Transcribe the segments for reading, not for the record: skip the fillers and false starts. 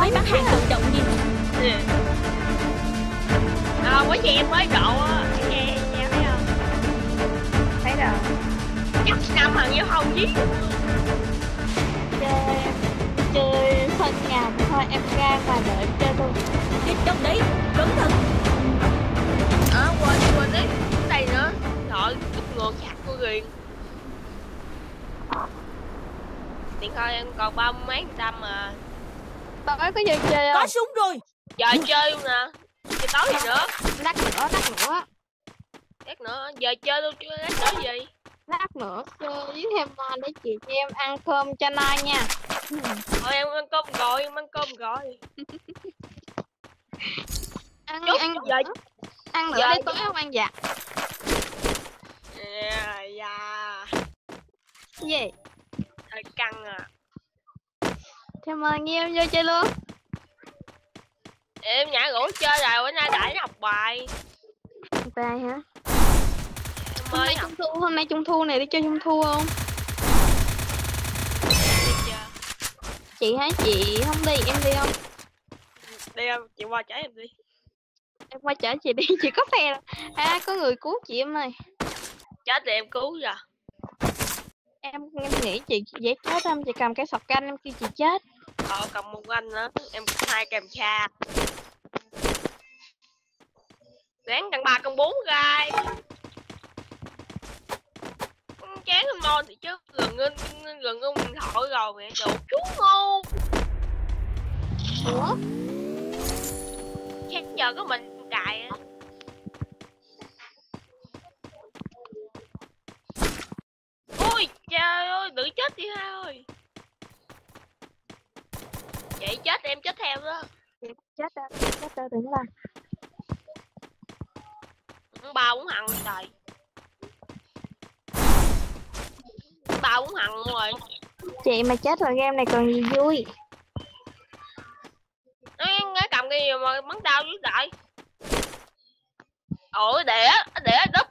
máy bán hàng tự động đi. Có gì em mới độ á, nghe thấy không? Thấy rồi. Chắc năm thằng giao thông chứ. Chơi sân nhà thôi, em ra ngoài đợi em chơi luôn. Chết trong đấy, cẩn thận. Quên đấy, đây nữa. Trời, cúp ngược chặt cô Ghiền. Điện thoại em còn 30 mấy trăm mà. Tối có giờ chơi không? Có súng rồi. Giờ chơi luôn nè. Chơi tối gì nữa? Lát nữa. Lát nữa, giờ chơi luôn chứ lát nữa gì? Lát nữa chơi với thêm để chị cho em ăn cơm cho no nha. Thôi em ăn cơm rồi, Ăn giờ ăn nữa giờ đi, tối không ăn dạ. Gì? Hơi căng à. Chào mừng em vô chơi luôn. Em nhã rủ chơi rồi, bữa nay đãi học bài. Bài hả? Mới Hôm nay trung thu này đi chơi trung thu không? Chị hả? Chị không đi, em đi không? Đi không? Chị qua chở em đi. Em qua chở chị đi, chị có xe đâu. Có người cứu chị em ơi. Chết thì em cứu rồi. Em nghĩ chị dễ chết không? Chị cầm cái sọt canh em kêu chị chết. Cầm một anh nữa, em 2 kèm cha. Ráng căn 3 con 4 gai. Chán hơn non thì chứ gần điện thoại rồi mẹ đồ chú ngu. Ủa? Chắc giờ có mình cài á. Ôi trời ơi, tự chết đi ha ơi. Vậy chết em chết theo đó. Chết đâu đừng làm. Ba uống hằng trời. Ba uống hằng luôn rồi. Chị mà chết rồi game này còn gì vui. Nó cầm cái gì mà bắn đau dưới đại. Để đúp.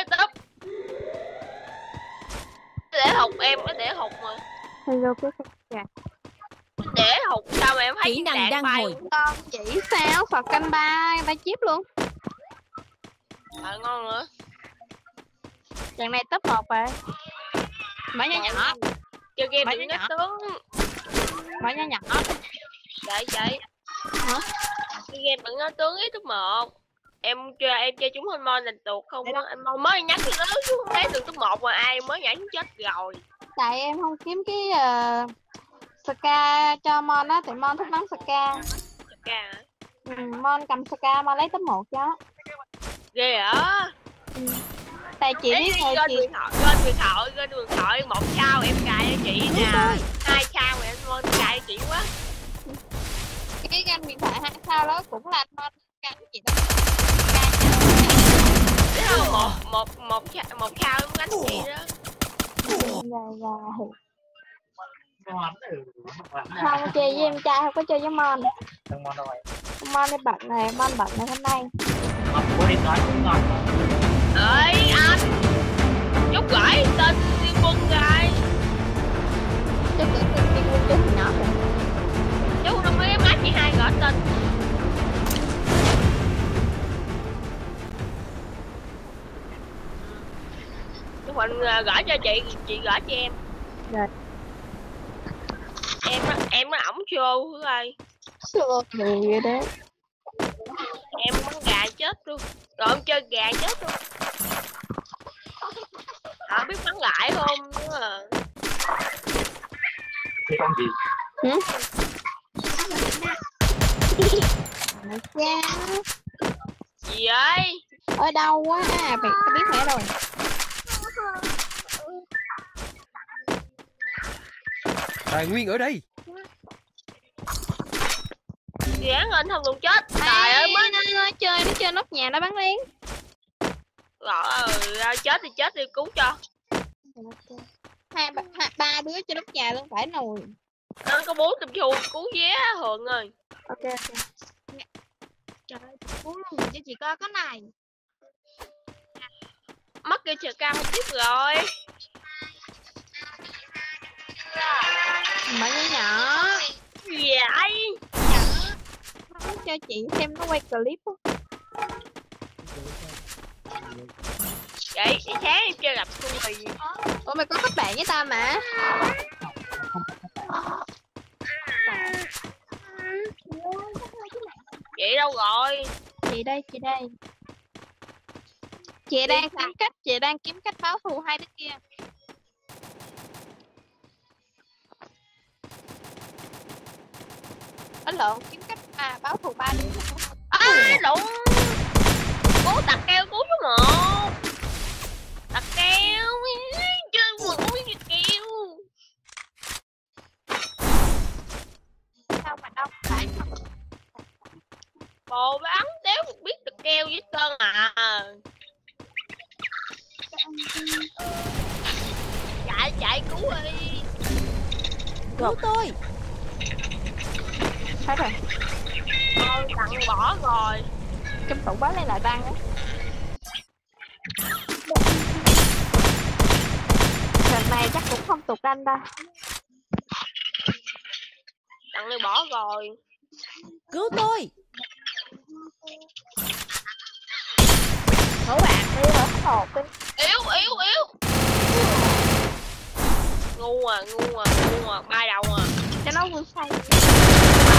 Để hụt em, để hụt mà. Hello cái dạ. Để hụt sao mà em thấy Kỹ năng đang hồi. Con chỉ sao Phật canh ba chip luôn. Ngon nữa. Trận này top 1 rồi. Mở nhỏ. Chơi game đừng nói tướng. Mở nhỏ. Vậy. Hả? Chơi game đừng nói tướng ít top 1. Em chơi chúng hình mon lần tuột không á. Em mới nhắc cái đó chứ không thấy được top 1 mà ai mới nhảy chết rồi. Tại em không kiếm cái Ska cho Mon á, tại Mon thích bắn Ska. Ska hả? Mon cầm Ska Mon lấy top 1 cho. Ghê hả? Tại chị biết rồi chị. Lên điện thoại 1 sao em cài cho chị nè. 2 sao mà em Mon cài cho chị quá. Cái game điện thoại 2 sao đó cũng là Mon cài cho chị đó. Một sao em đánh chị đó. Không chơi với em trai, không có chơi với Mon. Mon đi bận này, Mon bận này hôm nay. Ơi anh chút gửi tên Liên Quân rồi. Chút gửi tên Liên Quân chút nhỏ rồi. Chú không có má chị hai gửi tên. Chú Huỳnh gửi cho chị gửi cho em. Rồi. Em nó ổng show thứ ơi. Show gì vậy đấy. Em bắn gà chết luôn. Rồi em chơi gà chết luôn. Biết bắn lại không nữa à. Cái con gì? Gì ơi? Ở đâu quá à, mẹ biết mẹ rồi. Tài nguyên ở đây. Gán lên không luôn chết. Trời ơi mới nó chơi nóc nhà nó bắn liền. Rồi chết thì cứu cho. Ba đứa chơi nóc nhà luôn phải nồi. Nó có 4 tùm chu cứu vé Hường ơi. Ok. Trời ơi, cứu luôn cho chị coi cái này. Mất cái chờ cao tiếp rồi. Mở nhỏ. Gì vậy? cho chị xem nó quay clip á. Vậy sáng em chơi gặp con mì. Ủa mày có kết bạn với tao mà. Vậy đâu rồi? Chị đây, chị đây. Chị đang kiếm cách báo thù hai đứa kia. Lộn, kiếm cách báo thù ba đứa. Lộn. Cố đặt keo cứu số 1. Đặt keo. Chơi quần không biết keo. Sao mà đông phải không? Bồ bắn đéo được biết đặt keo với sơn à. Chạy cứu đi. Cứu tôi. Thấy rồi. Thôi tặng bỏ rồi. Trong tủ báo lên là tăng á. Lần này chắc cũng không tụt anh đâu. Tặng này bỏ rồi. Cứu tôi. Ngủ bạn đi rồi hột đi. Yếu. Ngu à, bay đầu à. Cho nó vui say.